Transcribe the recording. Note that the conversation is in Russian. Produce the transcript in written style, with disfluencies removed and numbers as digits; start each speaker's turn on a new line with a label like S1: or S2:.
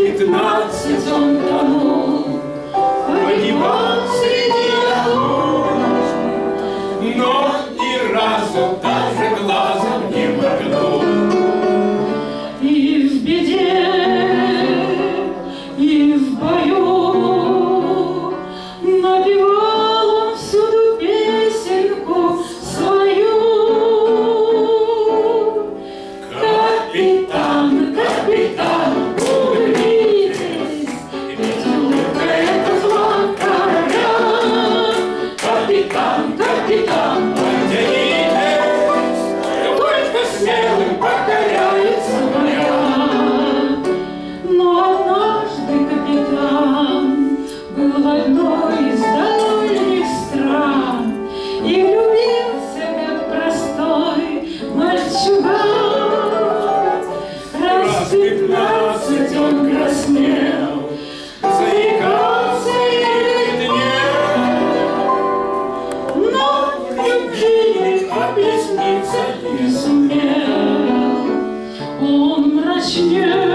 S1: 15 он тонул, погибал среди огонь, но ни разу даже глазом не моргнул.
S2: И в беде, и в бою напевал он всюду песенку свою. Капитан, капитан, улыбнитесь, ведь улыбка — это флаг короля. Капитан, капитан,
S1: Подтянитесь, только смелым покоряется моря.
S2: но однажды капитан был одной из дальних стран и влюбился, как простой мальчуган. Раз 15 он краснел, заикался и бледнел, но в любви объясниться не сумел. Он мрачнел